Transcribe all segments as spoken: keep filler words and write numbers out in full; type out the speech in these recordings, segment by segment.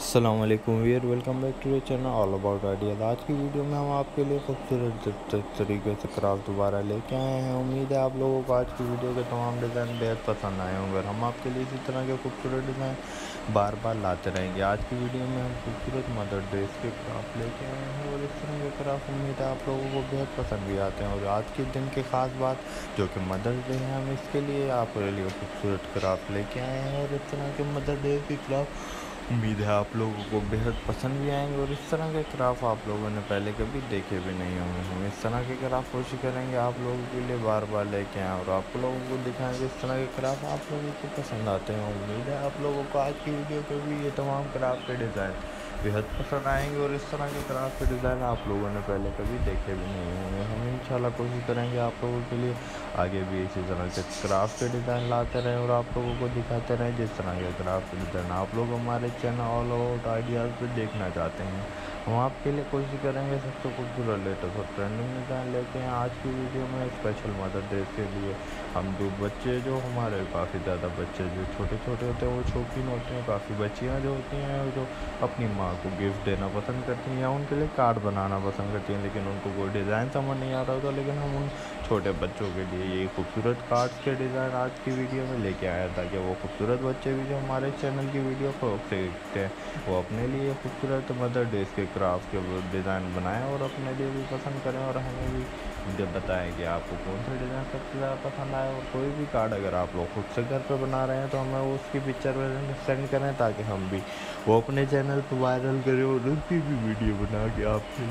अस्सलाम वालेकुम वीर, welcome back to the channel all about ideas. आज की वीडियो में हम आपके लिए खूबसूरत तरीके से क्राफ्ट दोबारा लेके आए हैं। उम्मीद है आप लोगों को आज की वीडियो के तमाम डिज़ाइन बेहद पसंद आए होंगे। हम आपके लिए इसी तरह के खूबसूरत डिज़ाइन बार बार लाते रहेंगे। आज की वीडियो में हम खूबसूरत मदर ड्रेस के क्राफ्ट लेके आए हैं और इस तरह के क्राफ्ट उम्मीद है आप लोगों को बेहद पसंद भी आते हैं। और आज के दिन की ख़ास बात जो कि मदर डे है, हम इसके लिए आपके लिए खूबसूरत क्राफ्ट लेके आए हैं। और इस तरह के मदर डे के क्राफ्ट उम्मीद है आप लोगों को बेहद पसंद भी आएंगे। और इस तरह के क्राफ्ट आप लोगों ने पहले कभी देखे भी नहीं होंगे। हम इस तरह के क्राफ्ट कोशिश करेंगे आप लोगों के लिए बार बार लेके आएँ और आप लोगों को दिखाएंगे इस तरह के क्राफ्ट आप लोगों को पसंद आते हैं। उम्मीद है आप लोगों को आज की वीडियो के भी ये तमाम क्राफ्ट के डिज़ाइन बेहद पसंद आएंगे। और इस तरह के क्राफ्ट के डिज़ाइन आप लोगों ने पहले कभी देखे भी नहीं होंगे। हम इंशाल्लाह कोशिश करेंगे आप लोगों के लिए आगे भी इसी तरह से क्राफ्ट के डिज़ाइन लाते रहें और आप लोगों को दिखाते रहें जिस तरह के क्राफ्ट के डिज़ाइन आप लोग हमारे चैनल ऑल अबाउट आइडियाज़ पे देखना चाहते हैं। हम आपके लिए कोशिश करेंगे सबसे खूबसूरत लेटेस्ट और ट्रेंडिंग डिज़ाइन लेके हैं। आज की वीडियो में स्पेशल मदर डे के लिए हम जो बच्चे जो हमारे काफ़ी ज़्यादा बच्चे जो छोटे छोटे होते हैं वो शौकीन होते हैं, काफ़ी बच्चियाँ जो होती हैं जो अपनी माँ को गिफ्ट देना पसंद करती हैं या उनके लिए कार्ड बनाना पसंद करती हैं, लेकिन उनको कोई डिज़ाइन समझ नहीं आ रहा होता। लेकिन हम उन छोटे बच्चों के लिए ये खूबसूरत कार्ड्स के डिज़ाइन आज की वीडियो में लेके आया ताकि वो खूबसूरत बच्चे भी जो हमारे चैनल की वीडियो को देखते हैं वो अपने लिए खूबसूरत मदर डेज के क्राफ्ट के डिज़ाइन बनाएं और अपने लिए भी पसंद करें और हमें भी जब बताएं कि आपको कौन सा डिज़ाइन सबसे ज़्यादा पसंद आए। और कोई भी कार्ड अगर आप लोग खुद से घर पर बना रहे हैं तो हमें उसकी पिक्चर सेंड करें ताकि हम भी वो अपने चैनल पर वायरल करें और उसकी भी वीडियो बना के आपके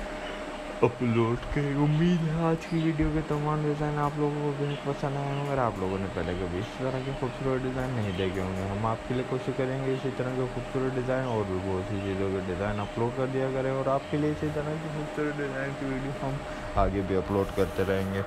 अपलोड करें। उम्मीद है आज की वीडियो के तमाम डिज़ाइन आप लोगों को बेहद पसंद आए होंगे। अगर आप लोगों ने पहले कभी इस तरह के खूबसूरत डिज़ाइन नहीं देखे होंगे, हम आपके लिए कोशिश करेंगे इसी तरह के खूबसूरत डिज़ाइन और भी बहुत सी चीज़ों के डिज़ाइन अपलोड कर दिया करें और आपके लिए इसी तरह की खूबसूरत डिज़ाइन की वीडियो हम आगे भी अपलोड करते रहेंगे।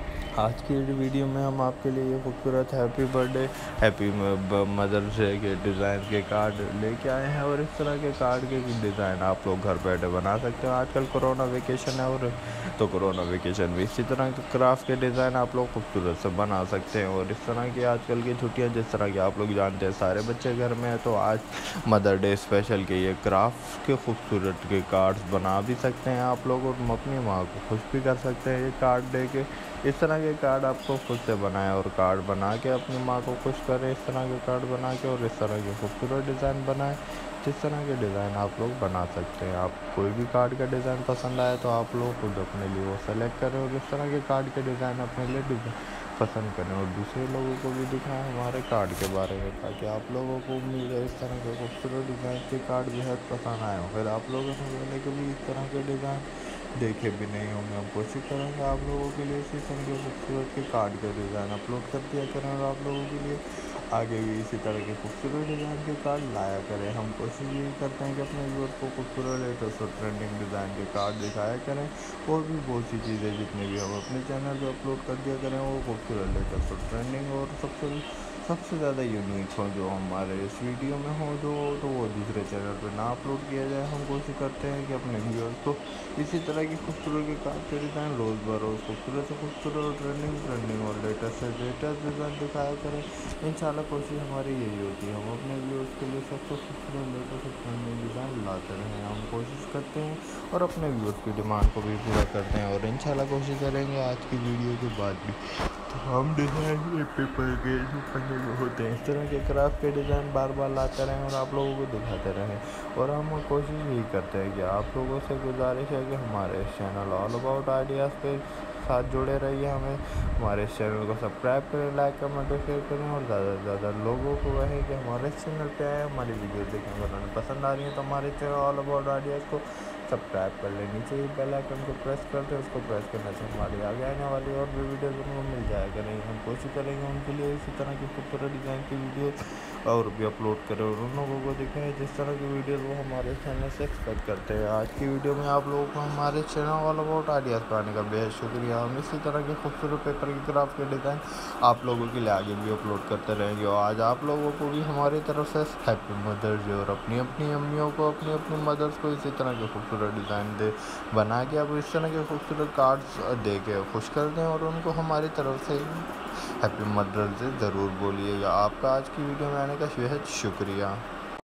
आज की वीडियो में हम आपके लिए ये खूबसूरत happy birthday happy mother's day के डिज़ाइन के कार्ड लेके आए हैं। और इस तरह के कार्ड के डिज़ाइन आप लोग घर बैठे बना सकते हैं। आजकल कोरोना वेकेशन है और तो कोरोना वेकेशन में इसी तरह के क्राफ्ट के डिज़ाइन आप लोग खूबसूरत से बना सकते हैं। और इस तरह की आजकल की छुट्टियाँ जिस तरह की आप लोग जानते हैं सारे बच्चे घर में हैं, तो आज मदर डे स्पेशल के ये क्राफ्ट के खूबसूरत के कार्ड्स बना भी सकते हैं आप लोग और अपनी माँ को खुश भी कर सकते हैं ये कार्ड दे के। इस तरह के कार्ड आपको खुद से बनाएं और कार्ड बना के अपनी माँ को खुश करें। इस तरह के कार्ड बना के और इस तरह के खूबसूरत डिज़ाइन बनाएं जिस तरह के डिज़ाइन आप लोग बना सकते हैं। आप कोई भी कार्ड का डिज़ाइन पसंद आए तो आप लोग खुद अपने लिए वो सेलेक्ट करें और इस तरह के कार्ड के डिज़ाइन अपने लिए डिज़ाइन पसंद करें और दूसरे लोगों को भी दिखाएं हमारे कार्ड के बारे में ताकि आप लोगों को उम्मीद है इस तरह के खूबसूरत डिज़ाइन के कार्ड बेहद पसंद आए हों। फिर आप लोगों ने पहले कभी इस तरह के डिज़ाइन देखे भी नहीं होंगे। हम कोशिश करेंगे आप लोगों के लिए इसी तरह के खूबसूरत के कार्ड के डिज़ाइन अपलोड कर दिया करें और आप लोगों के लिए आगे भी इसी तरह के खूबसूरत डिज़ाइन के कार्ड लाया करें। हम कोशिश यही करते हैं कि अपने व्यूअर्स को खूबसूरत लेटेस्ट और ट्रेंडिंग डिज़ाइन के कार्ड दिखाया करें और भी बहुत सी चीज़ें जितनी भी हम अपने चैनल पर अपलोड कर दिया करें वो खूबसूरत लेटेस्ट और ट्रेंडिंग और सबसे सबसे ज़्यादा यूनिक हो जो हमारे इस वीडियो में हो जो तो वो दूसरे चैनल पर ना अपलोड किया जाए। हम कोशिश करते हैं कि अपने व्यूअर्स को इसी तरह की खूबसूरत के कार्ड के डिज़ाइन रोज़ बरोज़ खूबसूरत से खूबसूरत और ट्रेंडिंग ट्रेंडिंग और लेटेस्ट से लेटेस्ट डिज़ाइन दिखाया करें। इंशाल्लाह कोशिश हमारी यही होती है हम अपने व्यूअर्स के लिए सबसे खूबसूरत लेटेस्ट और ट्रेंडिंग डिज़ाइन लाते रहें। हम कोशिश करते हैं और अपने व्यूअर्स की डिमांड को भी पूरा करते हैं और इंशाल्लाह कोशिश करेंगे आज की वीडियो के बाद भी तो हम डिज़ाइन पेपर के जो पन्ने में होते हैं इस तरह के क्राफ्ट के डिज़ाइन बार बार लाते रहें और आप लोगों को दिखाते रहें। और हम कोशिश यही करते हैं कि आप लोगों से गुजारिश है कि हमारे इस चैनल ऑल अबाउट आइडियाज़ पे साथ जुड़े रहिए। हमें हमारे इस चैनल को सब्सक्राइब करें, लाइक कमेंट और शेयर करें और ज़्यादा से ज़्यादा लोगों को कहें कि हमारे इस चैनल पे आए हमारी वीडियो देखें। अगर उन्हें पसंद आ रही है तो हमारे चैनल ऑल अबाउट आइडियाज़ को सब्सक्राइब कर लें। नीचे ही बेल आइकन को प्रेस करते हैं, उसको प्रेस करने से हमारी आगे आने वाली और भी वीडियोज़ उनको मिल जाया करेंगे। हम कोशिश करेंगे उनके लिए इसी तरह की खूबसूरत डिज़ाइन की वीडियो और भी अपलोड करें और उन लोगों को दिखाएं जिस तरह की वीडियोज़ वो हमारे चैनल से एक्सपेक्ट करते हैं। आज की वीडियो में आप लोगों को हमारे चैनल ऑल अबाउट आइडियाज़ पर आने का बेहद शुक्रिया। हम इसी तरह के खूबसूरत पेपर की क्राफ्ट के डिज़ाइन आप लोगों के लिए आगे भी अपलोड करते रहेंगे। और आज आप लोगों को भी हमारी तरफ से हैप्पी मदर्स डे और अपनी अपनी अम्मियों को अपनी अपनी मदर्स को इसी तरह के खूबसूरत डिज़ाइन दे बना के अब इस तरह के खूबसूरत कार्ड्स दे के खुश कर दें और उनको हमारी तरफ से हैप्पी मदर्स डे ज़रूर बोलिएगा। आपका आज की वीडियो में आने का बेहद शुक्रिया।